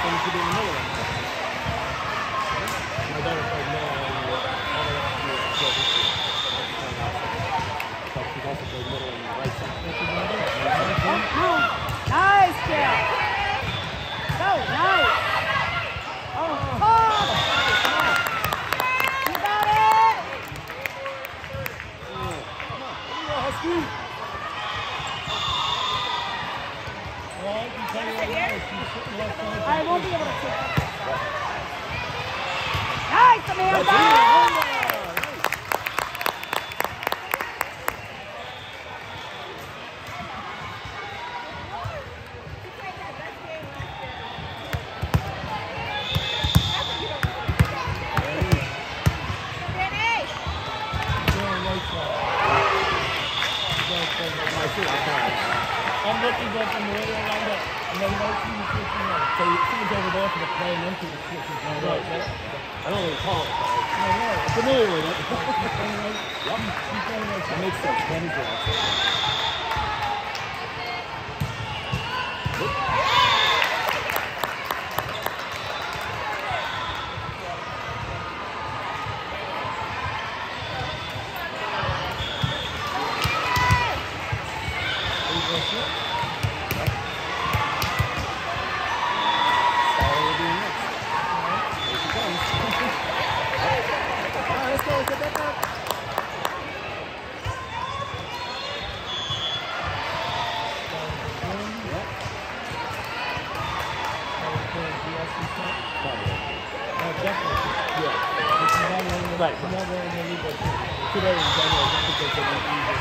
things to do in the middle of it. My daughter played middle and she's also played middle and right side. Nice, Jeff. Go, nice. Oh, you got it. Husky. I won't be able to take it. Nice, Amanda! I'm looking up from the radio lined up, and then no team is switching up. So someone's over there for the play and then to the switches. Right. I don't really call it. No, I'm familiar with it. Yep. That makes sense. Kenny's right. Right. Today in general, just because they're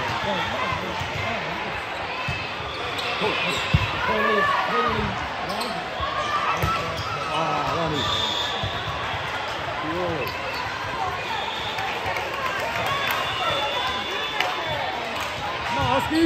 Ronnie. Whoa. Come on, Husky.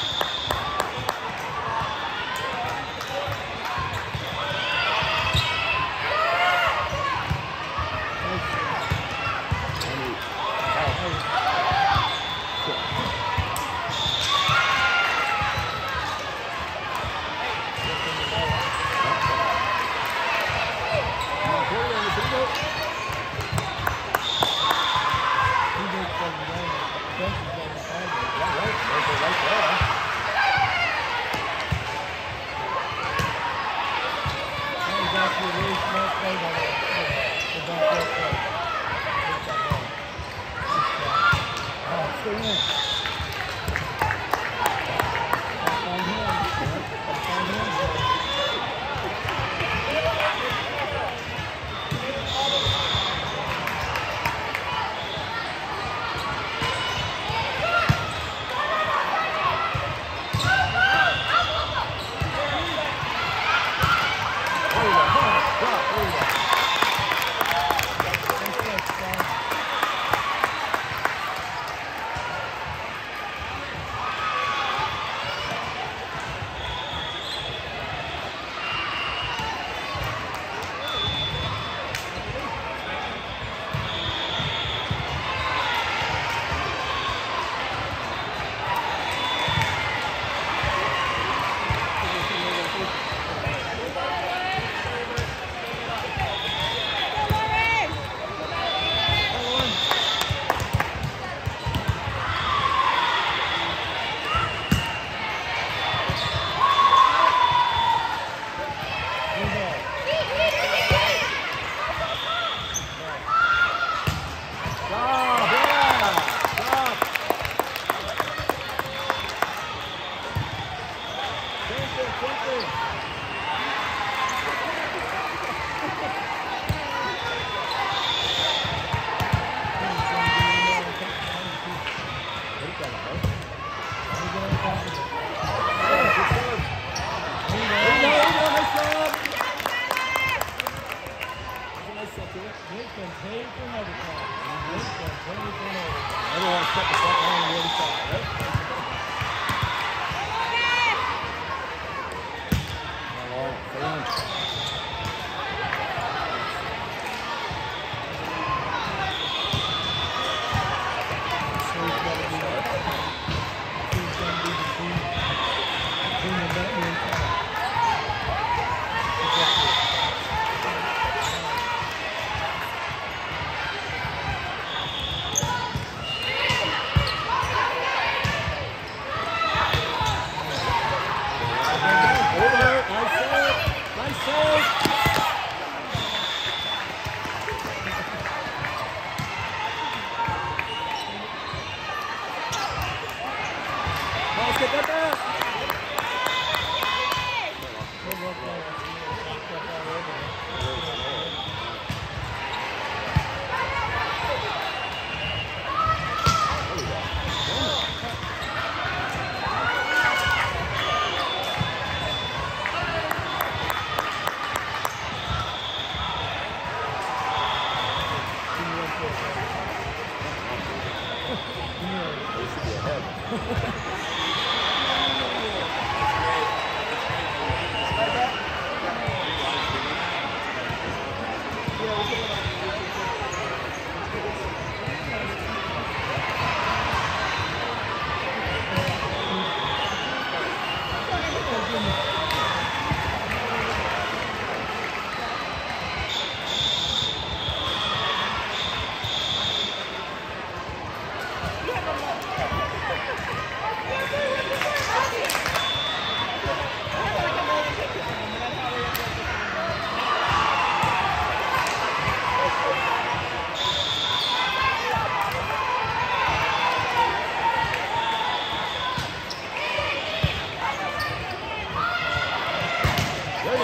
Everyone set the front line on the other side, right?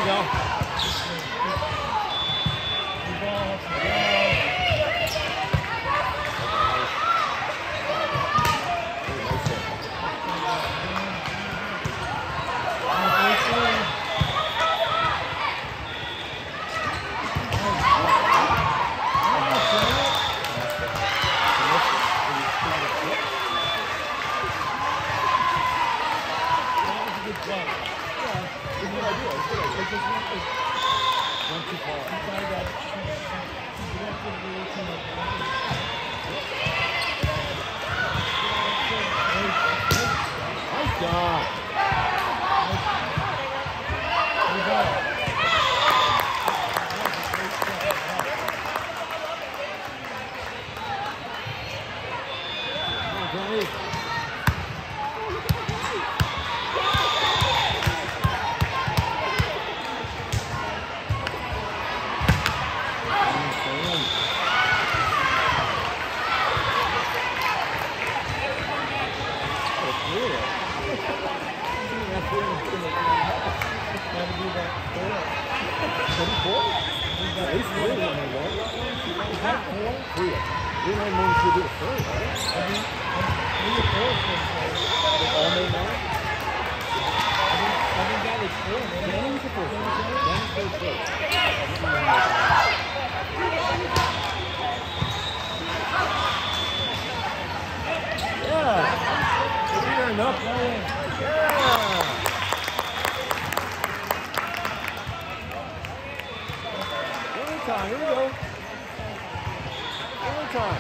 go. Nice job. Here we go. One more time.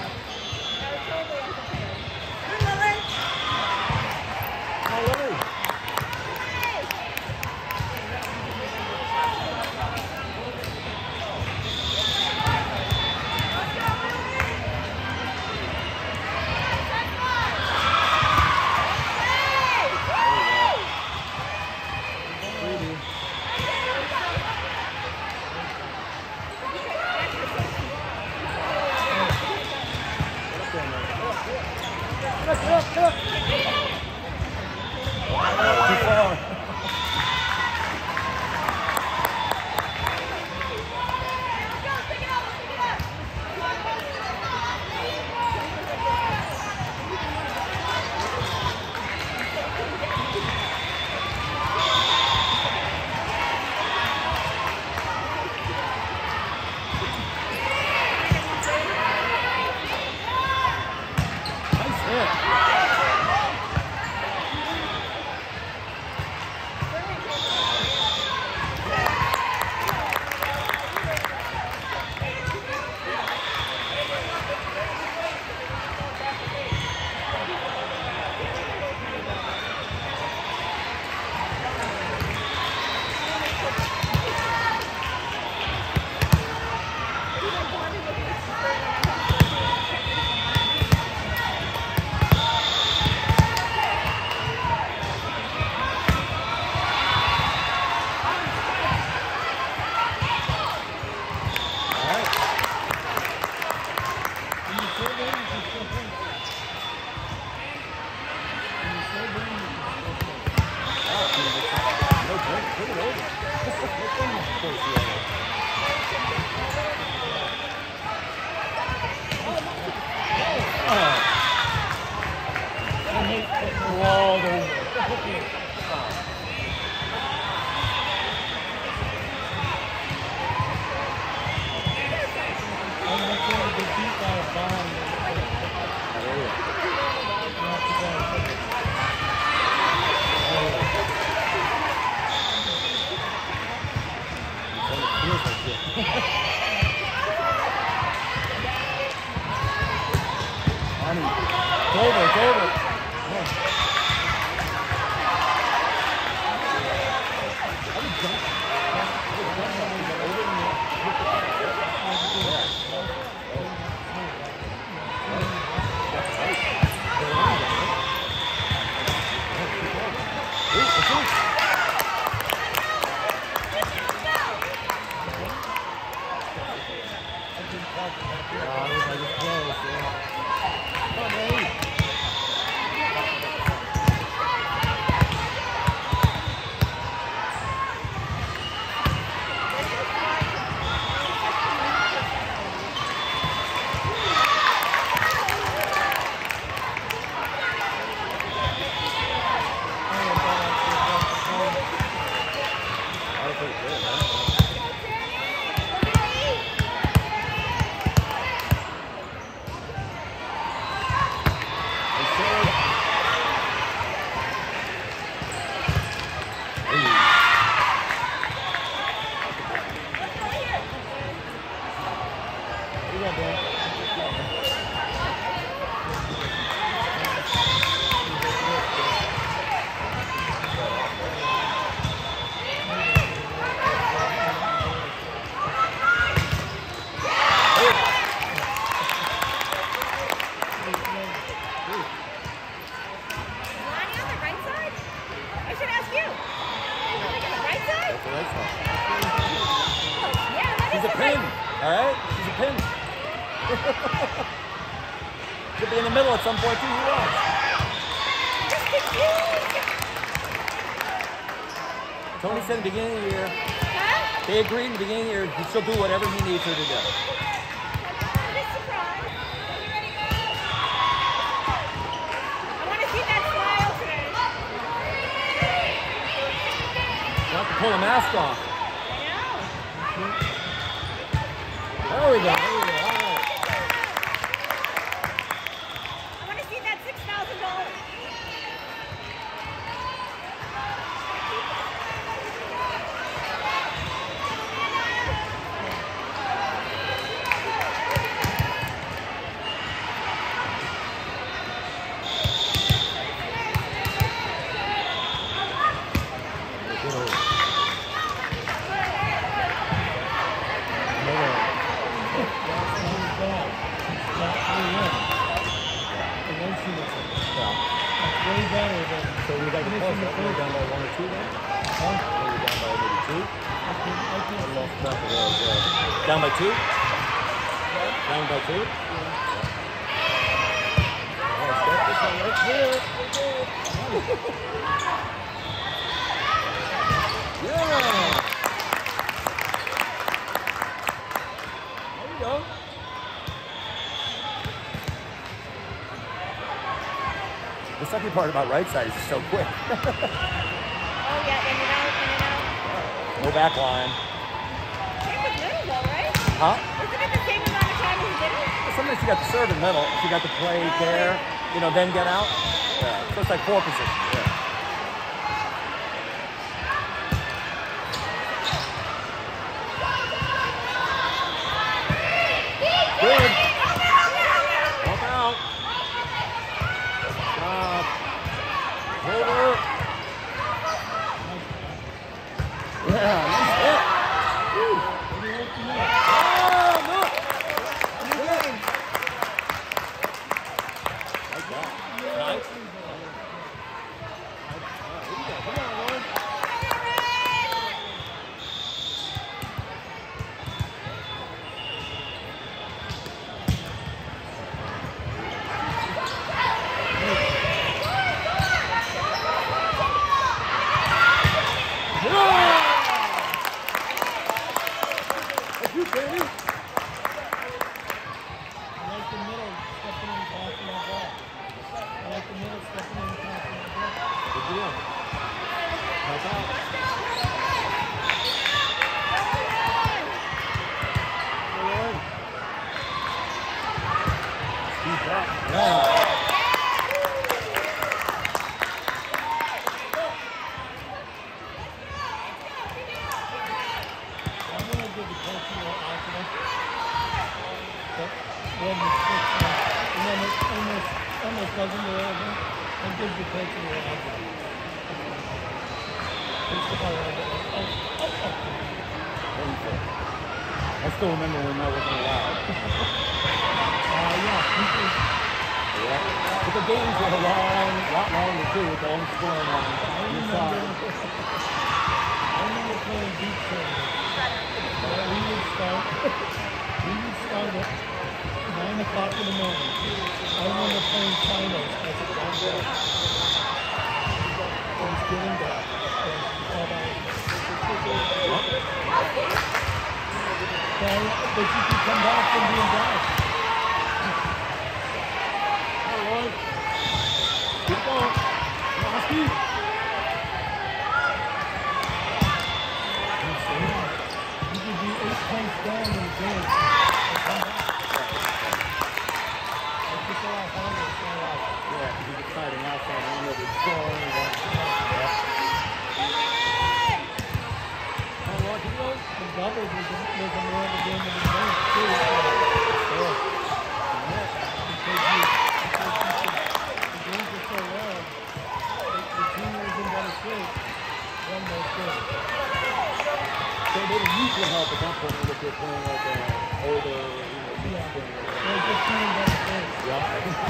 pretty good, right? She's a pin, all right? She's a pin. Could be in the middle at some point too. Who knows? Tony said in the beginning of the year, they agreed in the beginning of the year she'll do whatever he needs her to do. You have to pull the mask off. There we go. There we go. All right. I want to see that $6,000. So we got the plus, right? We're down by 1 or 2 then? Huh? We're down by maybe 2? I lost track of those. Down by 2? Down by 2? Let's get this one right here. Yeah! There you go. The second part about right side is just so quick. Oh, yeah, in and out, in and out. No back line. Same with middle, though, right? Huh? Isn't it the same amount of time as middle? Sometimes you got the serve in middle. If you got the play there, you know, then get out. Yeah. So it's like 4 positions. Yeah. Good. Help out. Stop. Hold her. Yeah, nice hit. Woo. Oh, look. Good. Like that. Nice. Come on, Lauren. That's you, Danny. I like the middle stepping in and passing that ball. I like the middle stepping in and passing that ball. Good deal. Help out. Lauren. Keep up. Yeah. I'm going to give the coach a little confidence. But when the switch and then it almost doesn't go over, and gives the coach a little confidence. I still remember when that wasn't allowed. Yeah, people, Yeah. But the games were a lot longer too, with the home scoring line. I remember playing beach tournaments. We would start at 9 o'clock in the morning. I remember playing finals as a young boy. It was getting dark. But you could come back from being dark. All right. Keep going. Last beat. score only one. Yeah. How long did you go? The doubles was more of a game of the game, too. Sure. Because the games are so long, the team was in better shape, won those games. So they didn't usually help at that point if you're playing like older, Yeah. thing. They're just playing better games. Yeah.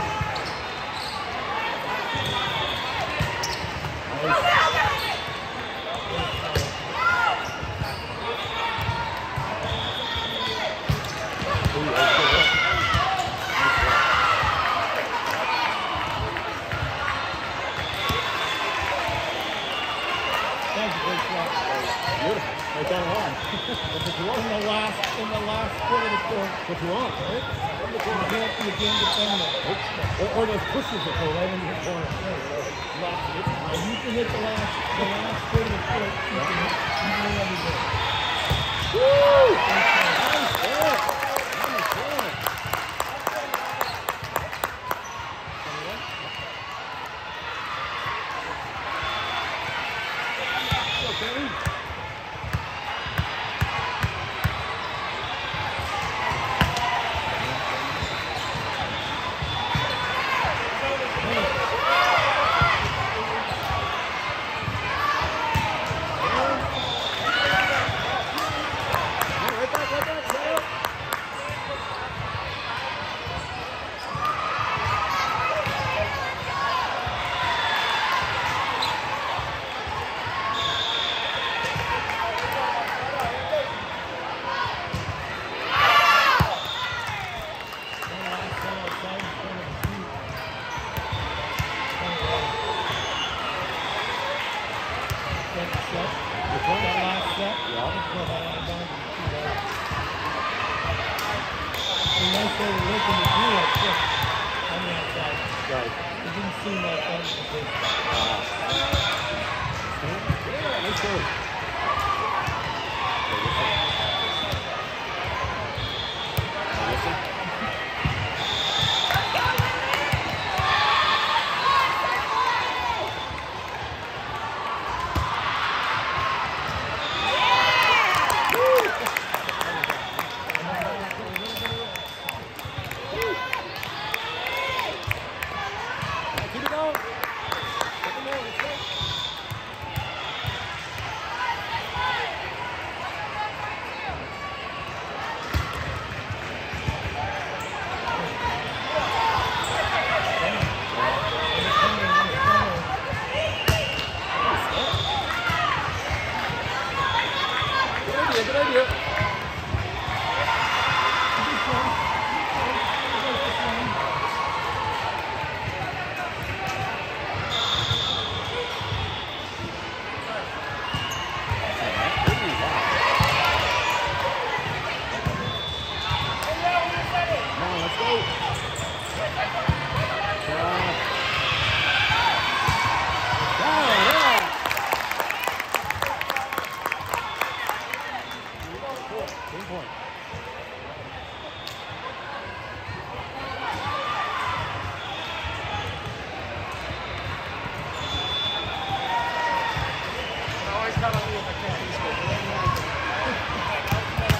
That's a great shot. Beautiful. Right down the line. In the last quarter of the court, What you want, right? you can't defend that. Or those pushes that go right into the corner. Lots of it. If you can hit the last quarter of the court, you can win every game. Woo! Nice work. Nice work. Okay. Right back, right back. Set up. Right. It didn't seem like that was the case. Yeah, let's go. Listen. Keep it going. Keep it going. Let's go. Good idea. Come on, let's go. Yeah. Good point. Always count on me if I can't be scored.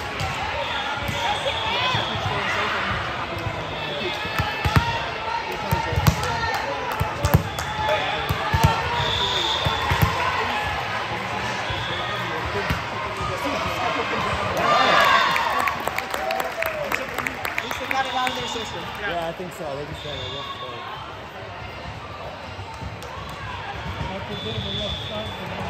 At least they got it out of their system. Yeah, I think so. They just had a rough play. After a bit of a rough start for them.